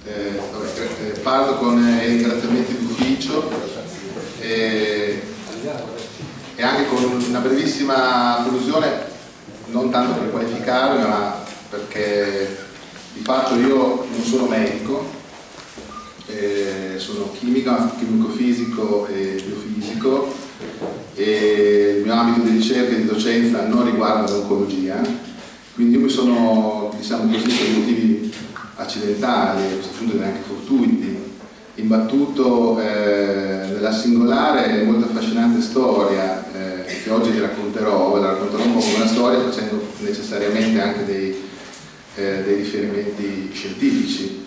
Parto con i ringraziamenti d'ufficio e anche con una brevissima conclusione, non tanto per qualificarmi, ma perché di fatto io non sono medico, sono chimico-fisico e biofisico, e il mio ambito di ricerca e di docenza non riguarda l'oncologia, quindi io mi sono, diciamo così, per motivi accidentali, a questo punto neanche fortuiti, imbattuto nella singolare e molto affascinante storia che oggi vi racconterò. La racconterò un po' come una storia, facendo necessariamente anche dei riferimenti scientifici.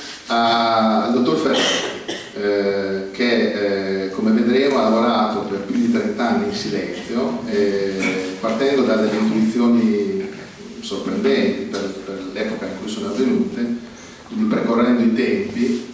Al dottor Ferretti, che come vedremo ha lavorato per più di 30 anni in silenzio, partendo da delle intuizioni sorprendenti per l'epoca in cui sono avvenute, quindi percorrendo i tempi,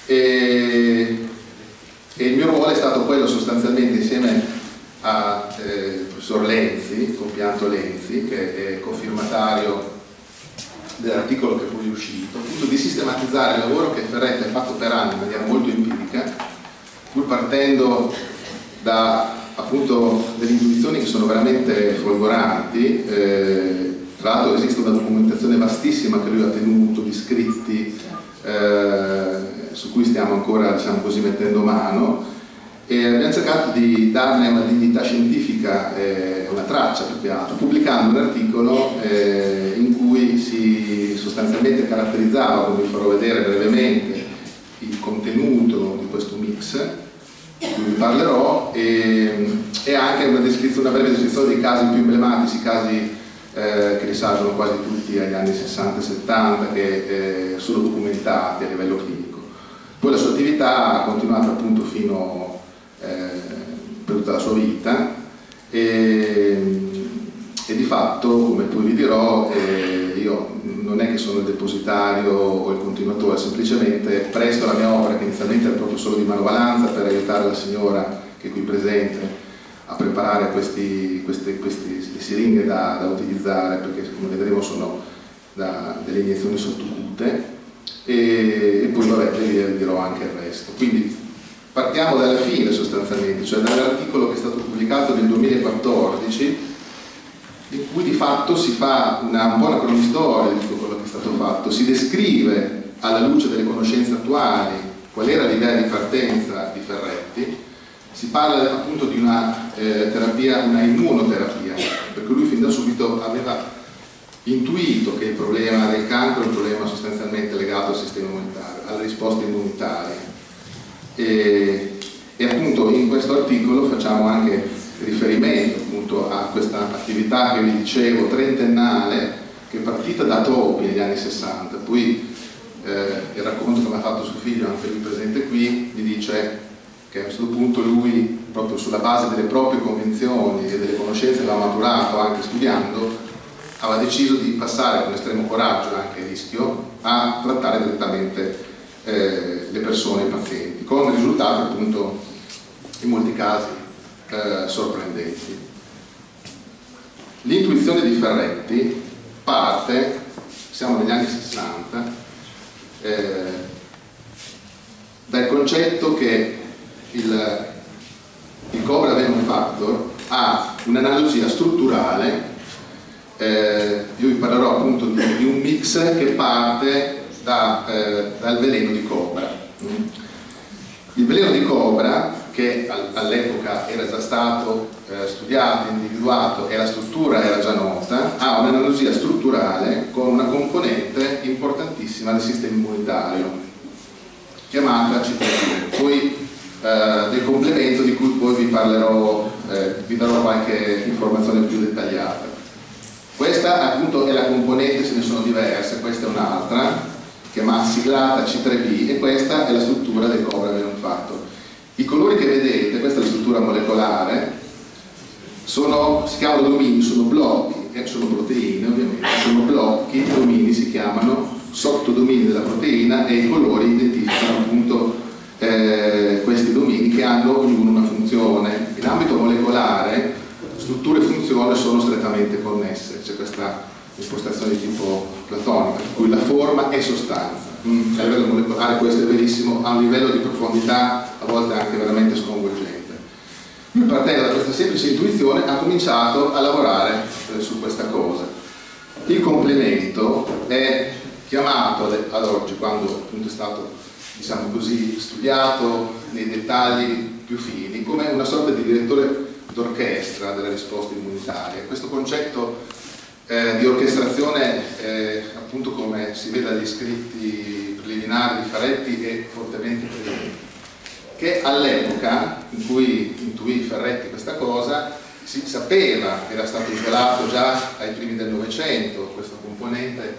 e il mio ruolo è stato quello sostanzialmente, insieme a professor Lenzi, compianto Lenzi, che è cofirmatario dell'articolo che poi è uscito, appunto di sistematizzare il lavoro che Ferretti ha fatto per anni in maniera molto empirica, pur partendo da appunto delle intuizioni che sono veramente folgoranti. Tra l'altro esiste una documentazione vastissima che lui ha tenuto di scritti su cui stiamo ancora, diciamo così, mettendo mano, e abbiamo cercato di darne una dignità scientifica, una traccia più che altro, pubblicando un articolo in cui si sostanzialmente caratterizzava, come vi farò vedere brevemente, il contenuto di questo mix di cui vi parlerò, e anche una breve descrizione dei casi più emblematici, casi che risalgono quasi tutti agli anni 60-70, che sono documentati a livello clinico. Poi la sua attività ha continuato appunto fino per tutta la sua vita, e di fatto, come poi vi dirò, io non è che sono il depositario o il continuatore, semplicemente presto la mia opera, che inizialmente era proprio solo di manovalanza per aiutare la signora che è qui presente a preparare queste siringhe da utilizzare, perché come vedremo sono delle iniezioni sottocute, e poi vabbè, vi dirò anche il resto. Quindi partiamo dalla fine sostanzialmente, cioè dall'articolo che è stato pubblicato nel 2014, in cui di fatto si fa un po' una cronistoria di tutto quello che è stato fatto, si descrive alla luce delle conoscenze attuali qual era l'idea di partenza di Ferretti. Si parla appunto di una terapia, una immunoterapia, perché lui fin da subito aveva intuito che il problema del cancro è un problema sostanzialmente legato al sistema immunitario, alle risposte immunitarie. E appunto in questo articolo facciamo anche riferimento appunto a questa attività che vi dicevo, trentennale, che è partita da Topi negli anni 60, poi il racconto che mi ha fatto suo figlio, anche lui presente qui, gli dice che a questo punto lui, proprio sulla base delle proprie convinzioni e delle conoscenze che aveva maturato anche studiando, aveva deciso di passare con estremo coraggio e anche rischio a trattare direttamente le persone, i pazienti, con risultati appunto in molti casi sorprendenti. L'intuizione di Ferretti parte, siamo negli anni 60, dal concetto che il Cobra Venom Factor ha un'analogia strutturale. Io vi parlerò appunto di un mix che parte dal veleno di cobra. Il veleno di cobra, che all'epoca era già stato studiato, individuato, e la struttura era già nota, ha un'analogia strutturale con una componente importantissima del sistema immunitario, chiamata CTLA. Poi del complemento di cui poi vi parlerò, vi darò qualche informazione più dettagliata. Questa appunto è la componente, ce ne sono diverse, questa è un'altra, chiamata siglata C3b, e questa è la struttura del Cobra Venom Factor. I colori che vedete, questa è la struttura molecolare, si chiamano domini, sono blocchi, sono proteine ovviamente, sono blocchi, i domini si chiamano sottodomini della proteina, e i colori identificano appunto questi domini che hanno ognuno una funzione. In ambito molecolare struttura e funzione sono strettamente connesse, c'è questa impostazione di tipo platonica, per cui la forma è sostanza. a livello molecolare questo è verissimo, a un livello di profondità a volte anche veramente sconvolgente. Lui, partendo da questa semplice intuizione, ha cominciato a lavorare su questa cosa. Il complemento è chiamato ad oggi, quando appunto è stato, diciamo così, studiato nei dettagli più fini, come una sorta di direttore d'orchestra della risposta immunitaria. Questo concetto di orchestrazione, appunto come si vede dagli scritti preliminari di Ferretti, è fortemente presente, che all'epoca in cui intuì Ferretti questa cosa si sapeva, era stato rivelato già ai primi del Novecento questo componente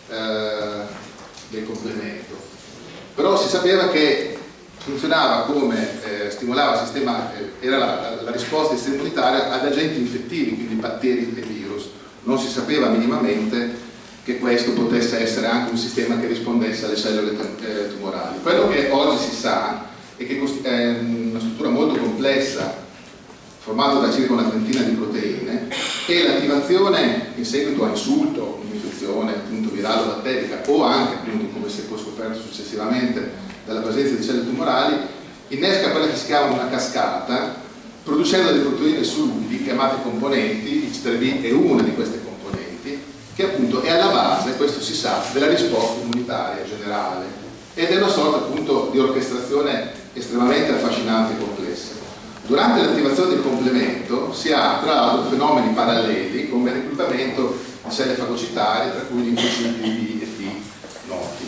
del complemento, però si sapeva che funzionava come stimolava il sistema, era la risposta del sistema immunitario ad agenti infettivi, quindi batteri e virus. Non si sapeva minimamente che questo potesse essere anche un sistema che rispondesse alle cellule tumorali. Quello che oggi si sa è che è una struttura molto complessa, formata da circa una trentina di proteine, e l'attivazione in seguito a insulto, un'infezione appunto virale o batterica, o anche appunto, come si è poi scoperto successivamente, dalla presenza di cellule tumorali, innesca quella che si chiama una cascata, producendo delle proteine solubili chiamate componenti. X3B è una di queste componenti, che appunto è alla base, questo si sa, della risposta immunitaria generale, ed è una sorta appunto di orchestrazione estremamente affascinante e complessa. Durante l'attivazione del complemento si ha tra l'altro fenomeni paralleli come il reclutamento di celle fagocitarie, tra cui gli linfociti B e T noti.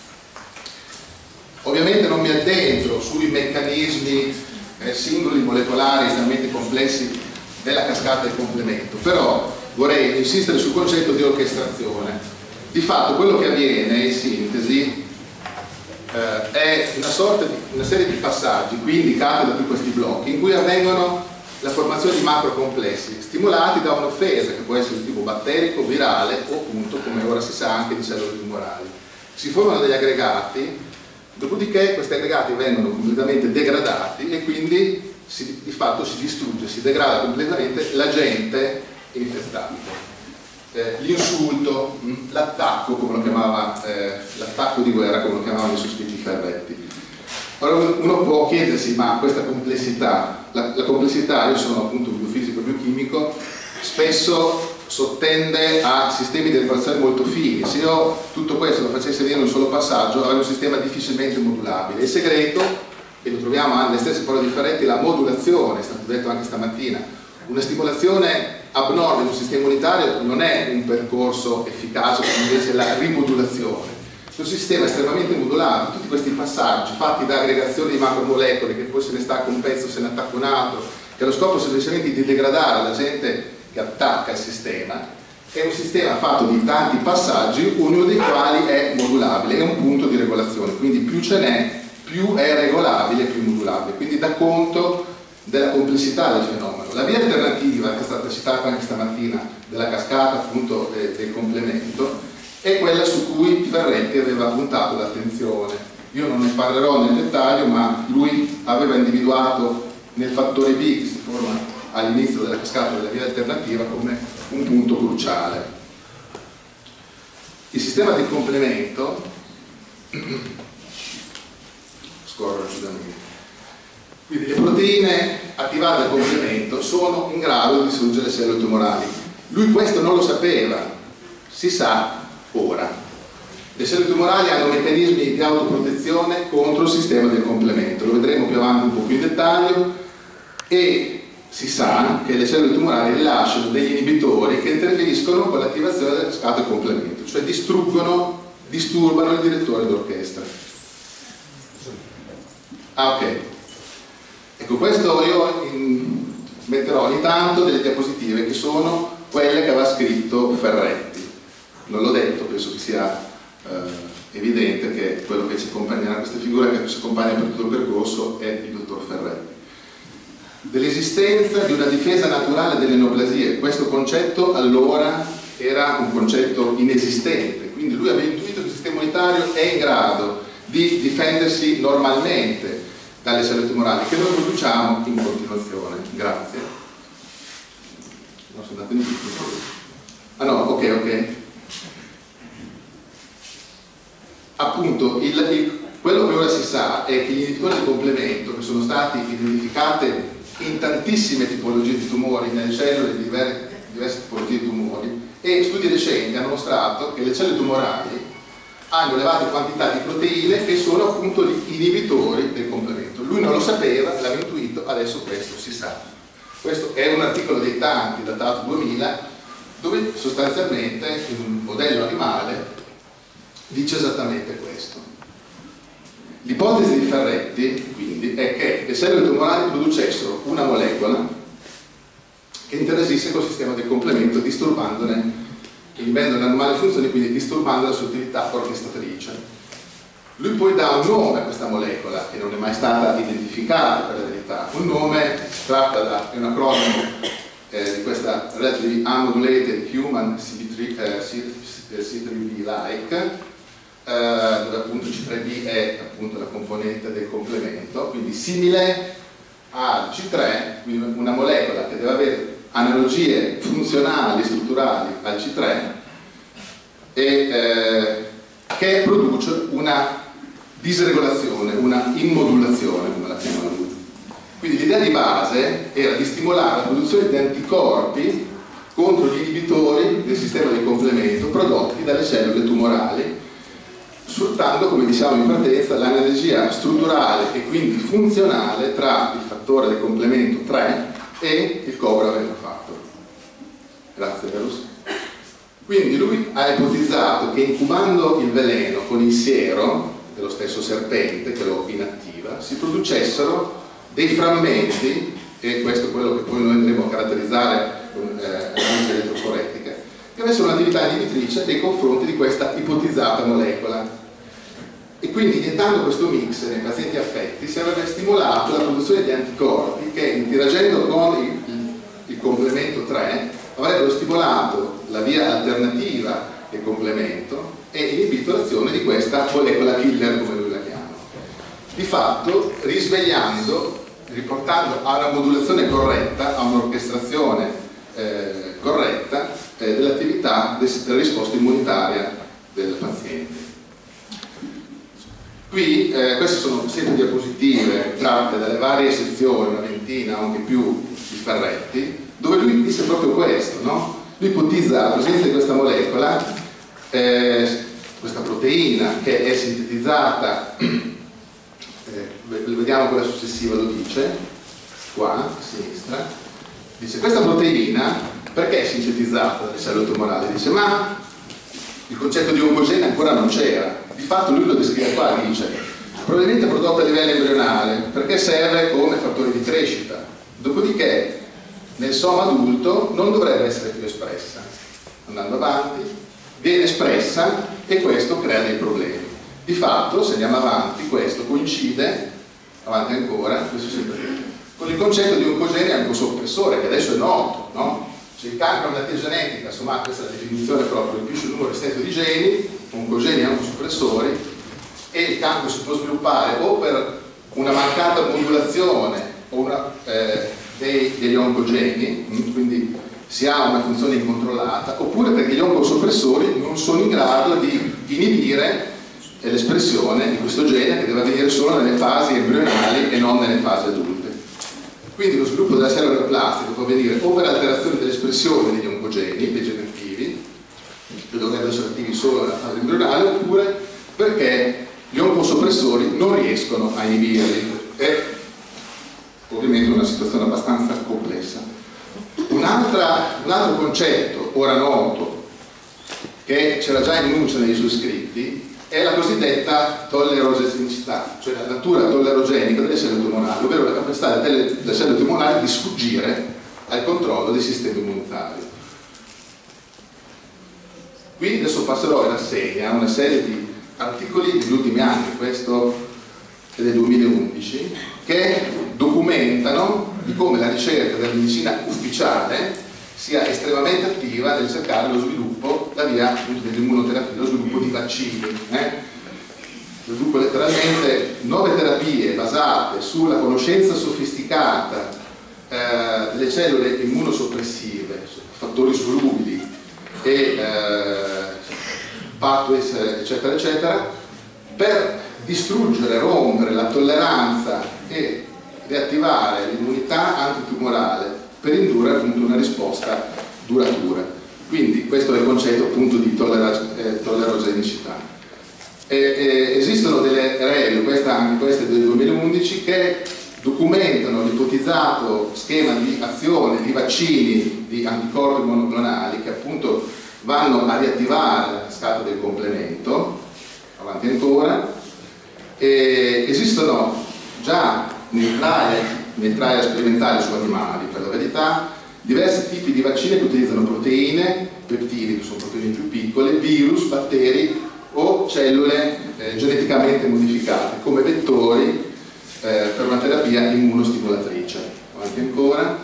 Ovviamente non mi addentro sui meccanismi singoli molecolari estremamente complessi della cascata del complemento, però vorrei insistere sul concetto di orchestrazione. Di fatto quello che avviene in sintesi è una serie di passaggi qui indicati da tutti questi blocchi, in cui avvengono la formazione di macrocomplessi stimolati da un'offesa che può essere di tipo batterico, virale o appunto, come ora si sa, anche di cellule tumorali. Si formano degli aggregati, dopodiché questi aggregati vengono completamente degradati e quindi di fatto si distrugge, si degrada completamente l'agente infettante. L'insulto, l'attacco, come lo chiamava, l'attacco di guerra, come lo chiamavano i sospetti Ferretti. Ora uno può chiedersi, ma questa complessità, la complessità, io sono appunto un biofisico e biochimico, spesso sottende a sistemi di regolazione molto fini. Se io tutto questo lo facessi avere in un solo passaggio, avrei un sistema difficilmente modulabile. Il segreto, e lo troviamo anche nelle stesse parole di Ferretti, la modulazione, è stato detto anche stamattina. Una stimolazione abnorme di un sistema immunitario non è un percorso efficace come invece la rimodulazione. Questo sistema è estremamente modulabile, tutti questi passaggi fatti da aggregazioni di macromolecole, che poi se ne stacca un pezzo, se ne attacca un altro, che ha lo scopo semplicemente di degradare l'agente che attacca il sistema, è un sistema fatto di tanti passaggi, ognuno dei quali è modulabile, è un punto di regolazione, quindi più ce n'è, più è regolabile, più modulabile, quindi dà conto della complessità del fenomeno. La via alternativa, che è stata citata anche stamattina, della cascata appunto del complemento, è quella su cui Ferretti aveva puntato l'attenzione. Io non ne parlerò nel dettaglio, ma lui aveva individuato nel fattore B, che si forma all'inizio della cascata della via alternativa, come un punto cruciale. Il sistema del complemento scorro rapidamente. Quindi le proteine attivate dal complemento sono in grado di distruggere le cellule tumorali. Lui questo non lo sapeva, si sa ora. Le cellule tumorali hanno meccanismi di autoprotezione contro il sistema del complemento, lo vedremo più avanti un po' più in dettaglio, e si sa che le cellule tumorali rilasciano degli inibitori che interferiscono con l'attivazione del cascata del complemento, cioè disturbano il direttore d'orchestra. Ok. Ecco, questo io metterò ogni tanto delle diapositive che sono quelle che aveva scritto Ferretti. Non l'ho detto, penso che sia evidente che quello che ci accompagnerà questa figura, che ci accompagna per tutto il percorso, è il dottor Ferretti. Dell'esistenza di una difesa naturale delle neoplasie. Questo concetto allora era un concetto inesistente, quindi lui aveva intuito che il sistema immunitario è in grado di difendersi normalmente dalle cellule tumorali che noi produciamo in continuazione. Grazie. No, sono andato in giù. Ah no, ok. appunto quello che ora si sa è che gli inibitori del complemento, che sono stati identificati in tantissime tipologie di tumori, nelle cellule di diverse tipologie di tumori, e studi recenti hanno mostrato che le cellule tumorali hanno elevate quantità di proteine che sono appunto gli inibitori del complemento. Lui non lo sapeva, l'aveva intuito, adesso questo si sa. Questo è un articolo dei tanti datato 2000, dove sostanzialmente un modello animale dice esattamente questo. L'ipotesi di Ferretti, quindi, è che le cellule tumorali producessero una molecola che interagisse col sistema del complemento, disturbandone, inibendo le normali funzioni, quindi disturbando la sua attività orchestratrice. Lui poi dà un nome a questa molecola, che non è mai stata identificata per la verità. Un nome tratta da un acronimo di questa Relatively Unmodulated Human C3b-like, dove appunto C3b è appunto la componente del complemento, quindi simile al C3, quindi una molecola che deve avere analogie funzionali e strutturali al C3 e che produce una disregolazione, una immodulazione, come la chiamano lui. Quindi l'idea di base era di stimolare la produzione di anticorpi contro gli inibitori del sistema di complemento prodotti dalle cellule tumorali, sfruttando, come diciamo in partenza, l'analogia strutturale e quindi funzionale tra il fattore del complemento 3 e il cobra aveva fatto. Grazie Verus. Quindi lui ha ipotizzato che incubando il veleno con il siero dello stesso serpente che lo inattiva si producessero dei frammenti, e questo è quello che poi noi andremo a caratterizzare con l'analisi elettroforetica, che avessero un'attività inibitrice nei confronti di questa ipotizzata molecola. E quindi iniettando questo mix nei pazienti affetti si avrebbe stimolato la produzione di anticorpi che, interagendo con il complemento 3, avrebbero stimolato la via alternativa del complemento e inibito l'azione di questa molecola killer, come lui la chiama. Di fatto risvegliando, riportando a una modulazione corretta, a un'orchestrazione corretta dell'attività della risposta immunitaria del paziente. Qui queste sono sempre diapositive tratte dalle varie sezioni, una ventina o anche più di Ferretti, dove lui dice proprio questo, no? Lui ipotizza la presenza di questa molecola, questa proteina che è sintetizzata, vediamo quella successiva, lo dice, qua a sinistra, dice questa proteina perché è sintetizzata dalle cellule tumorali? Dice ma il concetto di oncogene ancora non c'era. Di fatto lui lo descrive qua, dice probabilmente prodotta a livello embrionale perché serve come fattore di crescita, dopodiché nel soma adulto non dovrebbe essere più espressa. Andando avanti viene espressa e questo crea dei problemi. Di fatto, se andiamo avanti, questo coincide, avanti ancora, questo sempre, con il concetto di oncogene oncosoppressore, che adesso è noto, no? Cioè il cancro è una malattia genetica, insomma questa è la definizione proprio, riduce il numero ristretto di geni, oncogeni e oncosoppressori, e il cancro si può sviluppare o per una mancata modulazione o degli oncogeni, quindi si ha una funzione incontrollata, oppure perché gli oncosoppressori non sono in grado di inibire l'espressione di questo gene, che deve avvenire solo nelle fasi embrionali e non nelle fasi adulte. Quindi lo sviluppo della cellula plastica può avvenire o per alterazione dell'espressione degli oncogeni degenerativi, che dovrebbero essere attivi solo nella fase embrionale, oppure perché gli oncosoppressori non riescono a inibirli. È ovviamente una situazione abbastanza complessa. Un altro concetto ora noto, che c'era già in Nuncia negli suoi scritti, è la cosiddetta tollerogenicità, cioè la natura tollerogenica delle cellule tumorali, ovvero la capacità delle cellule tumorali di sfuggire al controllo del sistema immunitario. Qui adesso passerò in rassegna una serie di articoli degli ultimi anni, questo è del 2011, che documentano di come la ricerca della medicina ufficiale sia estremamente attiva nel cercare lo sviluppo, la via dell'immunoterapia, lo sviluppo di vaccini. Sviluppo letteralmente nuove terapie basate sulla conoscenza sofisticata delle cellule immunosoppressive, fattori solubili e pathways eccetera eccetera, per distruggere, rompere la tolleranza e riattivare l'immunità antitumorale per indurre appunto una risposta duratura. Quindi questo è il concetto appunto di tollerogenicità. Esistono delle regole, anche queste del 2011, che documentano l'ipotizzato schema di azione di vaccini di anticorpi monoclonali che appunto vanno a riattivare la cascata del complemento. Avanti ancora. Esistono già nei trial sperimentali su animali, per la verità, diversi tipi di vaccini che utilizzano proteine, peptidi, che sono proteine più piccole, virus, batteri o cellule geneticamente modificate come vettori per una terapia immunostimolatrice. Avanti ancora.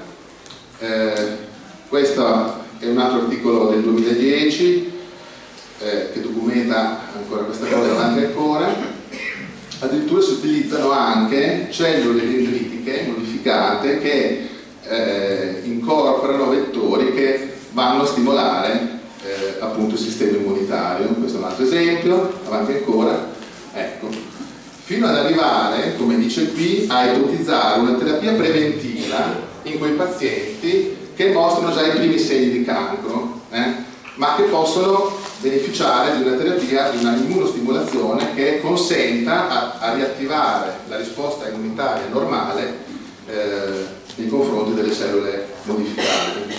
Questo è un altro articolo del 2010 che documenta ancora questa cosa. Avanti ancora. Addirittura si utilizzano anche cellule dendritiche modificate che incorporano vettori che vanno a stimolare appunto il sistema immunitario. Questo è un altro esempio. Avanti ancora. Ecco, fino ad arrivare, come dice qui, a ipotizzare una terapia preventiva in quei pazienti che mostrano già i primi segni di cancro, ma che possono beneficiare di una terapia, di una immunostimolazione che consenta a riattivare la risposta immunitaria normale nei confronti delle cellule modificate.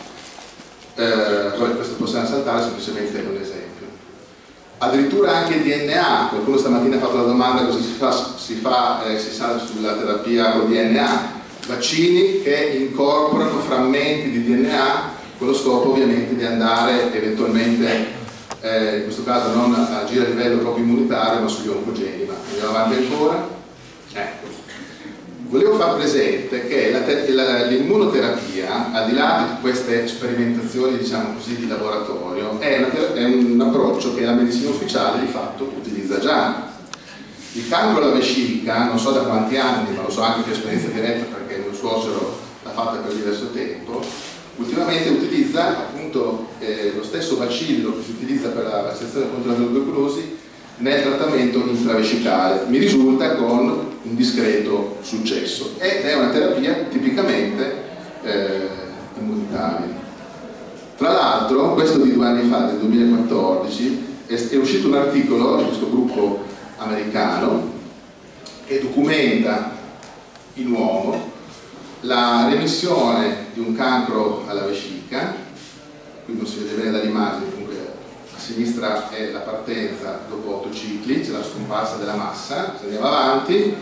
Questo possiamo saltare, semplicemente un esempio. Addirittura anche DNA, qualcuno stamattina ha fatto la domanda cosa si sa sulla terapia con DNA, vaccini che incorporano frammenti di DNA con lo scopo ovviamente di andare eventualmente in questo caso non a agire a livello proprio immunitario ma sugli oncogeni. Ma andiamo avanti ancora. Ecco. Volevo far presente che l'immunoterapia, al di là di queste sperimentazioni diciamo così di laboratorio, è un approccio che la medicina ufficiale di fatto utilizza già. Il cancro alla vescica, non so da quanti anni, ma lo so anche per esperienza diretta perché mio suocero l'ha fatta per diverso tempo, ultimamente utilizza appunto lo stesso bacillo che si utilizza per la vaccinazione contro la tubercolosi nel trattamento intravescicale. Mi risulta con un discreto successo ed è una terapia tipicamente immunitaria. Tra l'altro, questo di 2 anni fa, del 2014, è uscito un articolo di questo gruppo americano che documenta in uomo la remissione di un cancro alla vescica. Qui non si vede bene dall'immagine, comunque a sinistra è la partenza dopo 8 cicli, c'è la scomparsa della massa. Se andiamo avanti,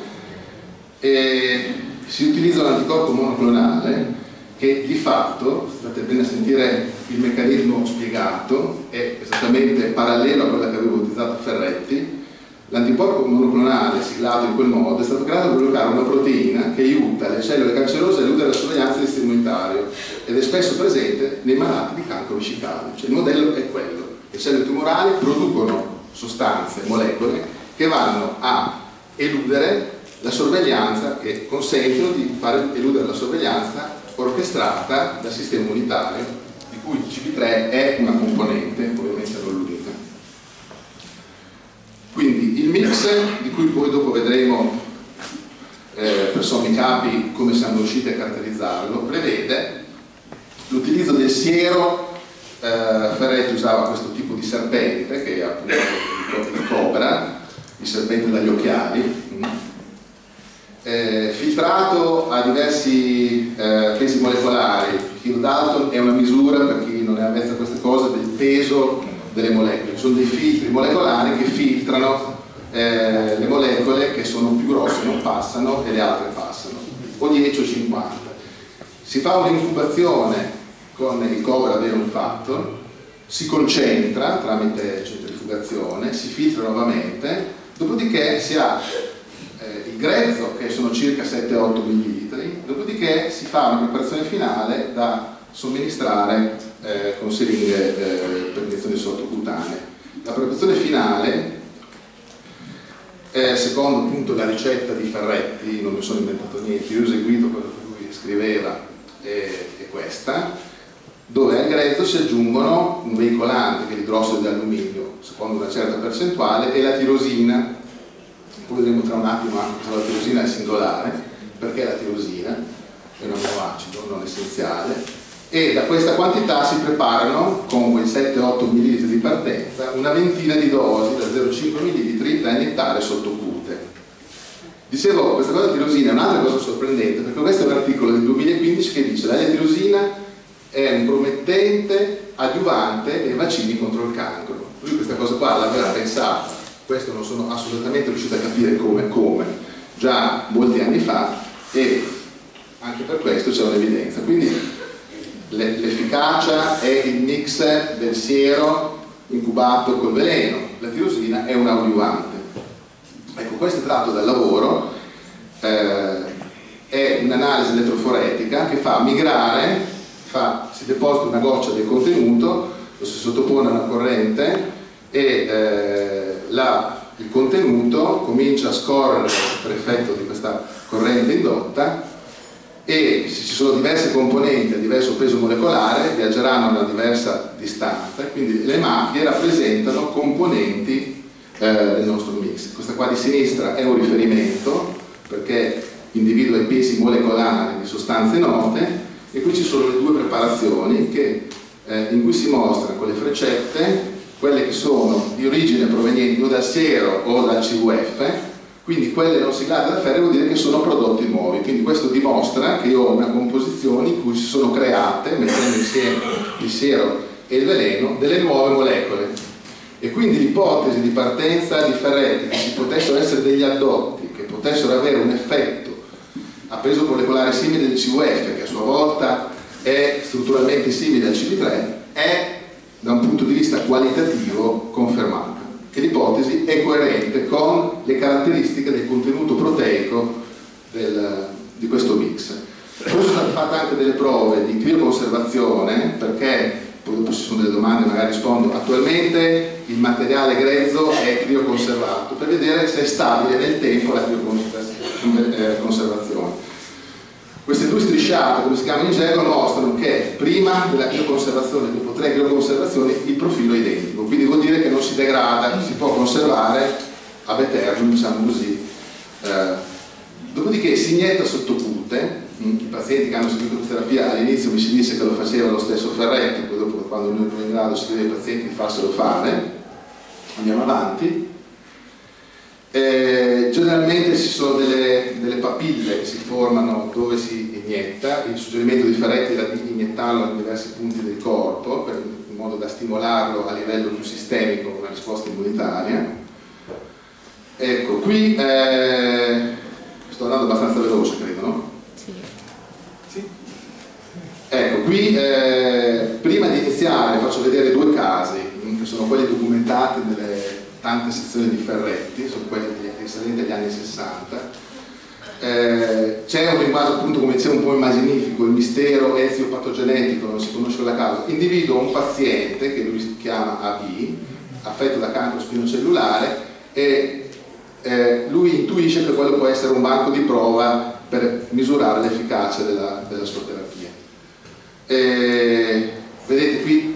e si utilizza un anticorpo monoclonale che di fatto, state bene a sentire il meccanismo spiegato, è esattamente parallelo a quella che avevo utilizzato a Ferretti. L'anticorpo monoclonale siglato in quel modo è stato creato per bloccare una proteina che aiuta le cellule cancerose a eludere la sorveglianza del sistema immunitario ed è spesso presente nei malati di cancro vescicale. Cioè, il modello è quello: le cellule tumorali producono sostanze, molecole che vanno a eludere la sorveglianza, che consentono di fare eludere la sorveglianza orchestrata dal sistema immunitario, di cui il CP3 è una componente, ovviamente non l'unica. Quindi il mix, di cui poi dopo vedremo per sommi capi come siamo riusciti a caratterizzarlo, prevede l'utilizzo del siero. Ferretti usava questo tipo di serpente, che è appunto il cobra, il serpente dagli occhiali, filtrato a diversi pesi molecolari. Il Dalton è una misura, per chi non è avvezzo a queste cose, del peso delle molecole. Sono dei filtri molecolari che filtrano le molecole che sono più grosse, non passano, e le altre passano, o 10 o 50. Si fa un'incubazione con il cobra Verum Factor, si concentra tramite centrifugazione, si filtra nuovamente, dopodiché si ha il grezzo, che sono circa 7-8 ml, dopodiché si fa una preparazione finale da somministrare con siringhe per iniezioni sottocutanee. La preparazione finale, secondo appunto la ricetta di Ferretti, non mi sono inventato niente, io ho eseguito quello che lui scriveva, è questa, dove al grezzo si aggiungono un veicolante, che è l'idrossido di alluminio, secondo una certa percentuale, e la tirosina, poi vedremo tra un attimo anche se la tirosina è singolare, perché la tirosina è un amminoacido non essenziale, e da questa quantità si preparano con quei 7-8 ml di partenza una ventina di dosi da 0,5 ml da iniettare sotto cute. Dicevo, questa cosa della tirosina è un'altra cosa sorprendente, perché questo è un articolo del 2015 che dice che la tirosina è un promettente adiuvante nei vaccini contro il cancro. Lui questa cosa qua l'aveva pensata, questo non sono assolutamente riuscito a capire come, già molti anni fa, e anche per questo c'è un'evidenza. Quindi l'efficacia è il mix del siero incubato col veleno, la tirosina è un adiuvante. Ecco, questo è tratto dal lavoro, è un'analisi elettroforetica che fa migrare, si deposita una goccia del contenuto, lo si sottopone a una corrente e il contenuto comincia a scorrere per effetto di questa corrente indotta, e se ci sono diverse componenti a diverso peso molecolare viaggeranno a una diversa distanza, quindi le macchie rappresentano componenti del nostro mix. Questa qua di sinistra è un riferimento perché individua i pesi molecolari di sostanze note, e qui ci sono le due preparazioni in cui si mostra con le freccette quelle che sono di origine provenienti o dal siero o dal CVF. Quindi quelle non siglate da ferro vuol dire che sono prodotti nuovi, quindi questo dimostra che io ho una composizione in cui si sono create, mettendo insieme il siero e il veleno, delle nuove molecole. E quindi l'ipotesi di partenza di ferretti, che ci potessero essere degli addotti, che potessero avere un effetto a peso molecolare simile del CVF, che a sua volta è strutturalmente simile al CD3, è da un punto di vista qualitativo confermata. E l'ipotesi è coerente con le caratteristiche del contenuto proteico di questo mix. Poi sono state fatte anche delle prove di crioconservazione, perché poi dopo ci sono delle domande, magari rispondo. Attualmente il materiale grezzo è crioconservato per vedere se è stabile nel tempo la crioconservazione. Queste due strisciate, come si chiamano in gergo, mostrano che prima della crioconservazione e dopo 3 crioconservazioni il profilo è identico, quindi vuol dire che non si degrada, si può conservare ab aeternum, diciamo così. Dopodiché si inietta sotto cute. I pazienti che hanno seguito questa terapia all'inizio mi si disse che lo faceva lo stesso Ferretti, poi dopo, quando noi non in grado si chiede ai pazienti di farselo fare. Andiamo avanti. Generalmente ci sono delle papille che si formano dove si inietta. Il suggerimento di Ferretti era di iniettarlo in diversi punti del corpo in modo da stimolarlo a livello più sistemico una risposta immunitaria. Ecco, qui sto andando abbastanza veloce, credo, no? Sì. Ecco, qui prima di iniziare faccio vedere 2 casi che sono quelli documentati nelle tante sezioni di Ferretti, sono quelli risalenti agli anni 60. C'è un linguaggio, appunto, come dicevo, un po' immaginifico, il mistero eziopatogenetico, non si conosce la causa. Individua un paziente che lui si chiama AB, affetto da cancro spinocellulare, e lui intuisce che quello può essere un banco di prova per misurare l'efficacia della sua terapia. Vedete qui?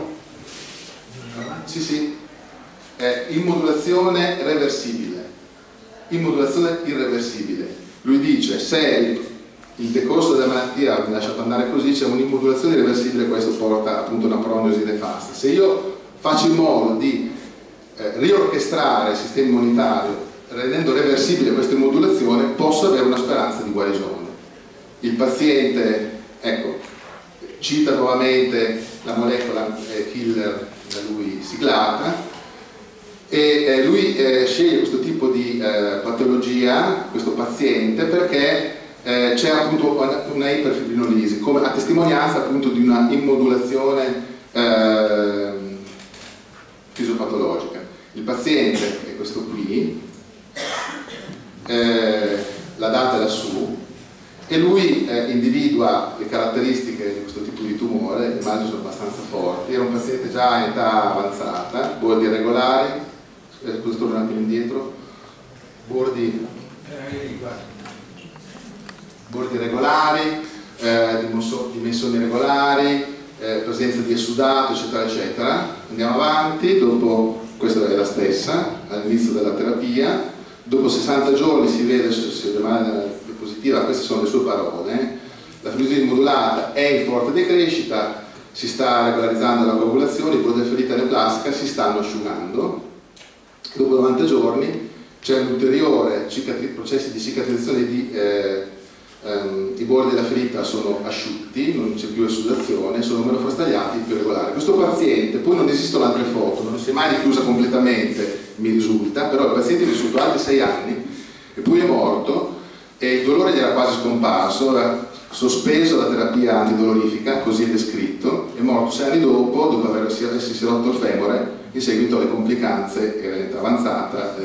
Sì. Immodulazione reversibile, immodulazione irreversibile. Lui dice: se il decorso della malattia mi lasciato andare così, c'è un'immodulazione irreversibile, questo porta appunto a una prognosi nefasta. Se io faccio in modo di riorchestrare il sistema immunitario rendendo reversibile questa immodulazione, posso avere una speranza di guarigione. Il paziente, ecco, cita nuovamente la molecola killer da lui siglata, e lui sceglie questo tipo di patologia, questo paziente, perché c'è appunto una iperfibrinolisi, come a testimonianza appunto di una immodulazione fisiopatologica. Il paziente è questo qui, la data è lassù, e lui individua le caratteristiche di questo tipo di tumore. Le immagini sono abbastanza forti. Era un paziente già in età avanzata, bordi irregolari, scusa, torno un attimo indietro, bordi irregolari, dimensioni irregolari, presenza di essudato, eccetera eccetera. Andiamo avanti. Dopo, questa è la stessa all'inizio della terapia. dopo 60 giorni si vede se rimane positiva, queste sono le sue parole, la fibrinosi modulata è in forte decrescita, si sta regolarizzando la coagulazione, i bordi della ferita neoplastica si stanno asciugando. Dopo 90 giorni c'è un ulteriore processo di cicatrizzazione i bordi della ferita sono asciutti, non c'è più esudazione, sono meno frastagliati, più regolari. Questo paziente, poi non esistono altre foto, non si è mai richiusa completamente, mi risulta, però il paziente è vissuto altri 6 anni e poi è morto e il dolore gli era quasi scomparso, era sospeso la terapia antidolorifica, così è descritto, è morto 6 anni dopo aversi rotto il femore in seguito alle complicanze avanzata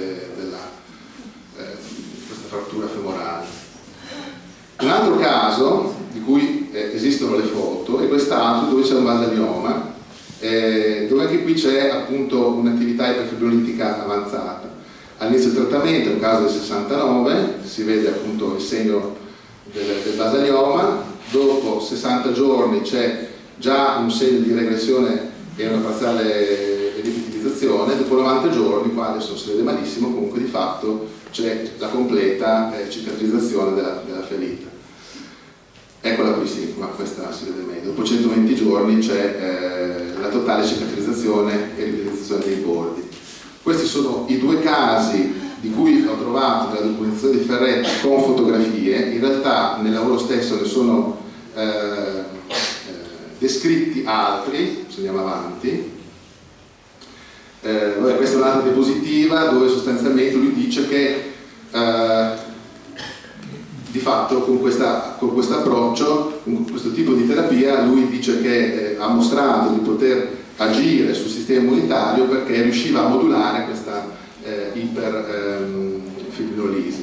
questa frattura femorale. Un altro caso di cui esistono le foto è quest'altro dove c'è un vasalioma, dove anche qui c'è appunto un'attività iperfibrinolitica avanzata. All'inizio del trattamento, è un caso del 69, si vede appunto il segno del vasalioma, dopo 60 giorni c'è già un segno di regressione e una parziale ripitilizzazione, dopo 90 giorni, qua adesso si vede malissimo, comunque di fatto c'è la completa cicatrizzazione della ferita. Eccola qui, sì, ma questa si vede meglio. Dopo 120 giorni c'è la totale cicatrizzazione e ripitilizzazione dei bordi. Questi sono i 2 casi di cui ho trovato nella documentazione di Ferretta con fotografie. In realtà nel lavoro stesso ne sono descritti altri, se andiamo avanti. Questa è un'altra diapositiva dove sostanzialmente lui dice che di fatto con questo approccio, con questo tipo di terapia, lui dice che ha mostrato di poter agire sul sistema immunitario perché riusciva a modulare questa iperfibrinolisi.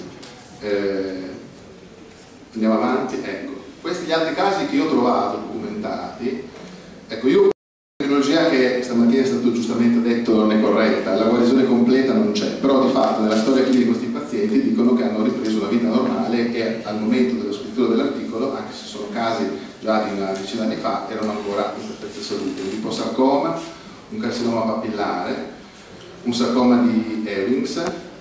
Andiamo avanti, ecco. Questi gli altri casi che io ho trovato documentati. Ecco, io la tecnologia che stamattina è stato giustamente detto non è corretta, la guarigione completa non c'è, però di fatto nella storia clinica di questi pazienti dicono che hanno ripreso una vita normale e al momento della scrittura dell'articolo, anche se sono casi già di una decina di anni fa, erano ancora in perfetta salute. Un liposarcoma, un carcinoma papillare, un sarcoma di Ewings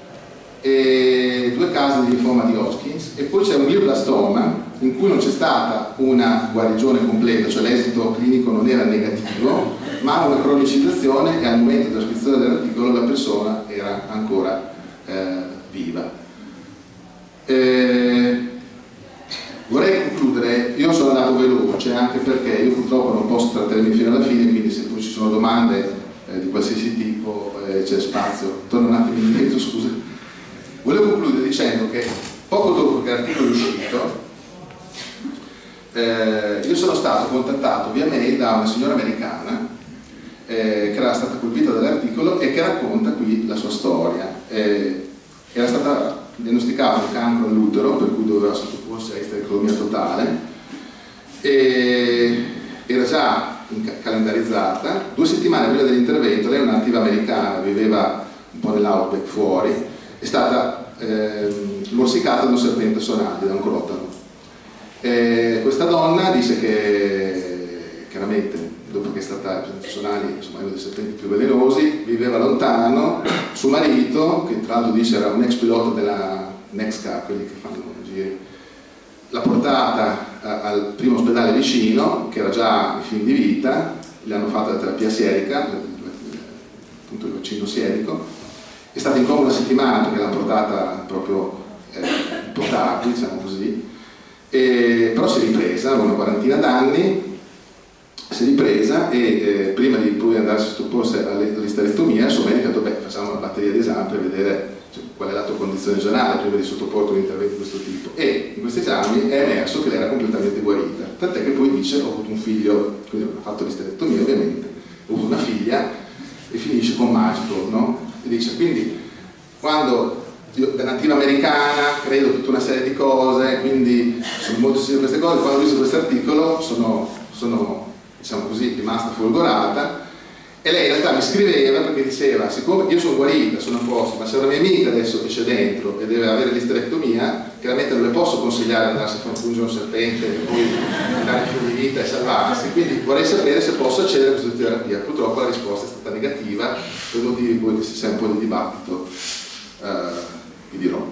e 2 casi di linfoma di Hodgkins, e poi c'è un glioblastoma in cui non c'è stata una guarigione completa, cioè l'esito clinico non era negativo, ma una cronicizzazione, e al momento della scrizione dell'articolo la persona era ancora viva. Vorrei concludere, io sono andato veloce anche perché io purtroppo non posso trattenermi fino alla fine, quindi se poi ci sono domande di qualsiasi tipo c'è spazio. Torno un attimo indietro, scusa. Volevo concludere dicendo che poco dopo che l'articolo è uscito io sono stato contattato via mail da una signora americana che era stata colpita dall'articolo e che racconta qui la sua storia. Era stata diagnosticata un cancro all'utero, per cui doveva sottoporsi a isterectomia totale, e era già calendarizzata. 2 settimane prima dell'intervento, lei è una nativa americana, viveva un po' nell'outback fuori, è stata morsicata da un serpente sonaglia, da un crotalo. Questa donna dice che chiaramente dopo che è stata personali, insomma, uno dei serpenti più velenosi, viveva lontano, suo marito, che tra l'altro dice era un ex pilota della NextCar, quelli che fanno giri, l'ha portata al primo ospedale vicino, che era già in fin di vita, le hanno fatto la terapia sierica, appunto il vaccino sierico, è stata in coma 1 settimana perché l'hanno portata proprio un po' tardi, diciamo così, però si è ripresa, aveva una quarantina d'anni, si è ripresa e prima di poi andare a sottoporsi all'isterectomia, il suo medico ha detto: beh, facciamo una batteria di esami per vedere qual è la tua condizione generale prima di sottoporti a un intervento di questo tipo. E in questi esami è emerso che lei era completamente guarita, tant'è che poi dice: ho avuto un figlio, quindi ha fatto l'isterectomia ovviamente, ho avuto una figlia, e finisce con magico, no? E dice, quindi quando io da nativa americana credo tutta una serie di cose, quindi sono molto sicuro di queste cose, quando ho visto questo articolo sono diciamo così, rimasta folgorata. E lei in realtà mi scriveva perché diceva: siccome io sono guarita, sono a posto, ma se una mia amica adesso che c'è dentro e deve avere l'isterectomia, chiaramente non le posso consigliare di andarsi a fare un pungere un serpente e poi andare in fin di vita e salvarsi, quindi vorrei sapere se posso accedere a questa terapia. Purtroppo la risposta è stata negativa, per motivi poi che si sa un po' di dibattito vi dirò.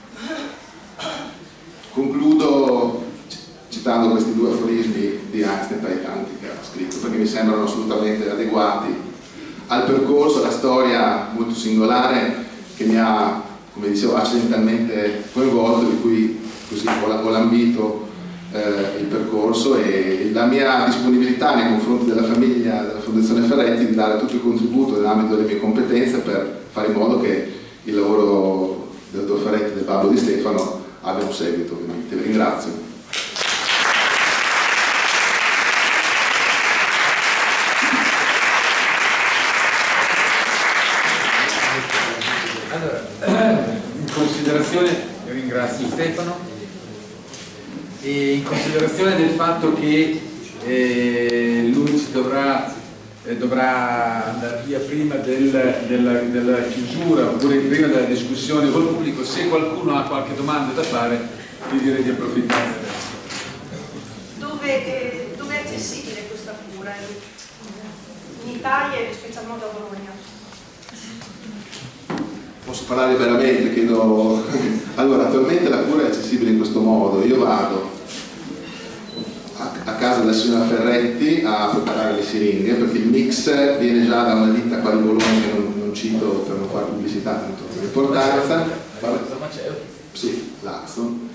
Concludo citando questi due aforismi di Einstein tra i tanti che ha scritto, perché mi sembrano assolutamente adeguati al percorso, alla storia molto singolare che mi ha, come dicevo, accidentalmente coinvolto, di cui così ho lambito il percorso, e la mia disponibilità nei confronti della famiglia della Fondazione Ferretti di dare tutto il contributo nell'ambito delle mie competenze per fare in modo che il lavoro del dottor Ferretti e del babbo di Stefano abbia un seguito, ovviamente. Vi ringrazio. In considerazione, io ringrazio Stefano, e in considerazione del fatto che lui ci dovrà andare via prima della chiusura, oppure prima della discussione col pubblico, se qualcuno ha qualche domanda da fare, io direi di approfittare. Dove è accessibile questa cura? In Italia e in special modo a Bologna? Posso parlare veramente? Chiedo... Allora, attualmente la cura è accessibile in questo modo. Io vado a casa della signora Ferretti a preparare le siringhe, perché il mix viene già da una ditta qua di Bologna che non cito per non fare pubblicità, tanto per l'importanza. Sì, l'Axon.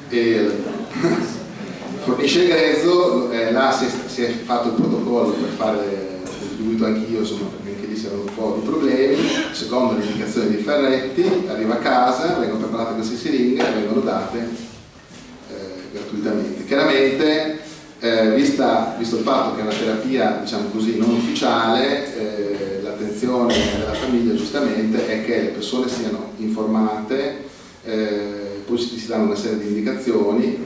Fornisce il grezzo, là si è fatto il protocollo per fare, ho distribuito anch'io, insomma, perché anche lì c'erano un po' di problemi. Secondo le indicazioni di Ferretti, arriva a casa, vengono preparate queste siringhe e vengono date gratuitamente. Chiaramente, visto il fatto che è una terapia, diciamo così, non ufficiale, l'attenzione della famiglia giustamente è che le persone siano informate, poi si danno una serie di indicazioni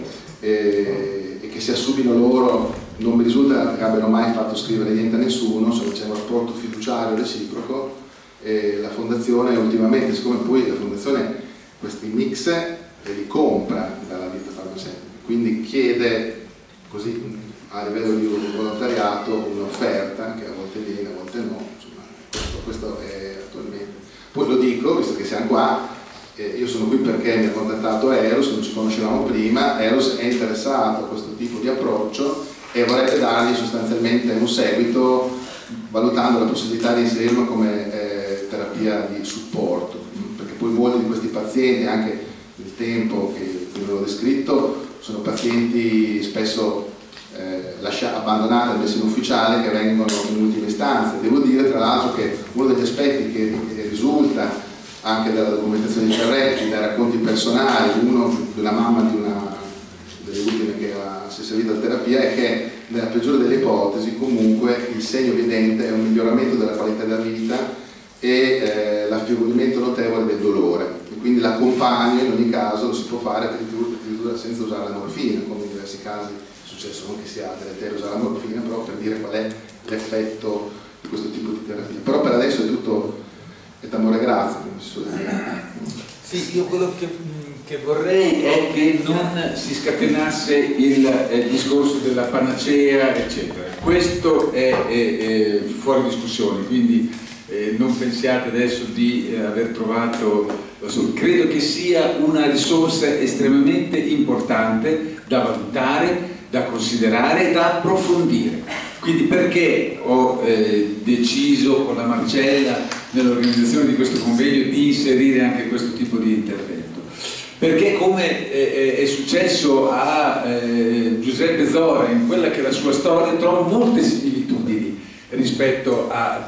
e che si assumino loro. Non mi risulta che abbiano mai fatto scrivere niente a nessuno, c'è un rapporto fiduciario reciproco, e la fondazione ultimamente, siccome poi la fondazione questi mix li compra dalla ditta farmaceutica, quindi chiede così a livello di volontariato un'offerta che a volte viene, a volte no, insomma, questo è attualmente. Poi lo dico, visto che siamo qua, io sono qui perché mi ha contattato Eros, non ci conoscevamo prima. Eros è interessato a questo tipo di approccio e vorrebbe dargli sostanzialmente un seguito, valutando la possibilità di inserirlo come terapia di supporto, perché poi molti di questi pazienti, anche nel tempo che avevo descritto, sono pazienti spesso abbandonati al medicina ufficiale, che vengono in ultima istanza. Devo dire tra l'altro che uno degli aspetti che risulta anche dalla documentazione di Ferretti, dai racconti personali, uno di una mamma di una delle ultime che si è servita alla terapia, è che nella peggiore delle ipotesi comunque il segno evidente è un miglioramento della qualità della vita e l'affievolimento notevole del dolore, e quindi l'accompagno in ogni caso lo si può fare addirittura senza usare la morfina, come in diversi casi è successo, non che sia deleterio usare la morfina, però per dire qual è l'effetto di questo tipo di terapia. Però per adesso è tutto et amore e grazia, come si suol dire. Sì, io quello che vorrei è che non si scatenasse il discorso della panacea, eccetera. Questo è fuori discussione, quindi non pensiate adesso di aver trovato. Credo che sia una risorsa estremamente importante da valutare, da considerare e da approfondire. Quindi perché ho deciso con la Marcella nell'organizzazione di questo convegno di inserire anche questo tipo di intervento? Perché come è successo a Giuseppe Zora in quella che è la sua storia, trovo molte similitudini rispetto a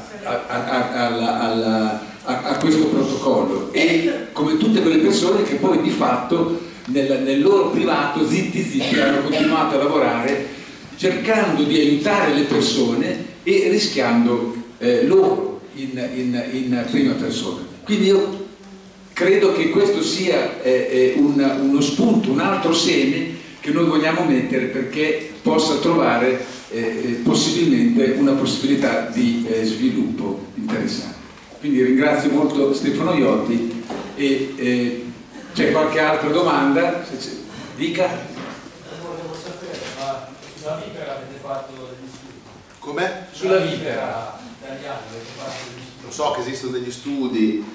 questo protocollo, e come tutte quelle persone che poi di fatto nel loro privato zitti hanno continuato a lavorare cercando di aiutare le persone e rischiando loro in prima persona. Quindi io credo che questo sia uno spunto, un altro seme che noi vogliamo mettere perché possa trovare possibilmente una possibilità di sviluppo interessante. Quindi ringrazio molto Stefano Iotti e c'è qualche altra domanda? Dica. Volevo sapere, ma sulla vipera avete fatto degli studi? Come? Sulla vipera italiana avete fatto degli studi? Lo so che esistono degli studi,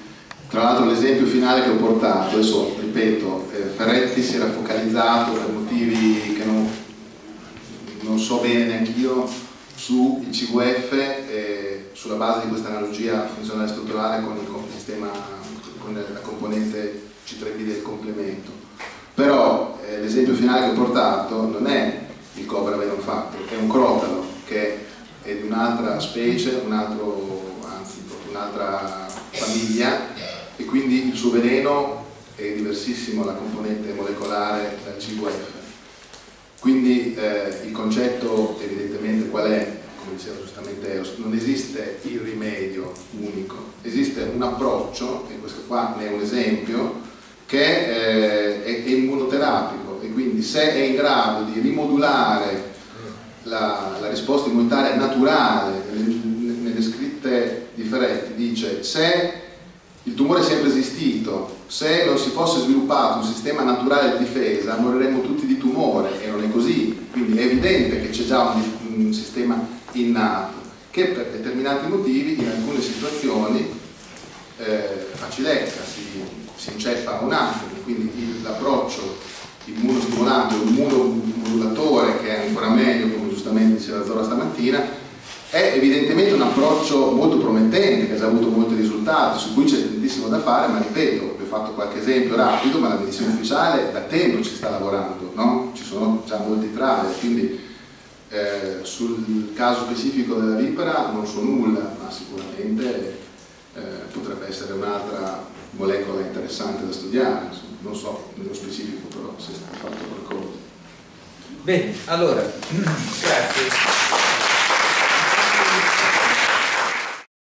Tra l'altro l'esempio finale che ho portato, adesso ripeto, Ferretti si era focalizzato per motivi che non so bene neanch'io sul CVF, sulla base di questa analogia funzionale strutturale con il sistema, con la componente C3P del complemento. Però l'esempio finale che ho portato non è il cobra venom fatto, è un crotalo che è di un'altra specie, un'altra famiglia, e quindi il suo veleno è diversissimo la componente molecolare dal CVF. Quindi il concetto evidentemente qual è? Come diceva giustamente Eros, non esiste il rimedio unico, esiste un approccio, e questo qua ne è un esempio, che è immunoterapico, e quindi se è in grado di rimodulare la risposta immunitaria naturale nelle scritte di Ferretti, dice se il tumore è sempre esistito, se non si fosse sviluppato un sistema naturale di difesa moriremmo tutti di tumore, e non è così. Quindi è evidente che c'è già un sistema innato che per determinati motivi in alcune situazioni facilecca, si inceppa un attimo, quindi l'approccio immunostimolante o immunomodulatore, che è ancora meglio, come giustamente diceva Zora stamattina, è evidentemente un approccio molto promettente, che ha già avuto molti risultati, su cui c'è tantissimo da fare, ma ripeto, vi ho fatto qualche esempio rapido, ma la medicina ufficiale da tempo ci sta lavorando, no? Ci sono già molti trial, quindi sul caso specifico della vipera non so nulla, ma sicuramente potrebbe essere un'altra molecola interessante da studiare, insomma, non so nello specifico, però se è stato fatto qualcosa. Bene, allora, grazie.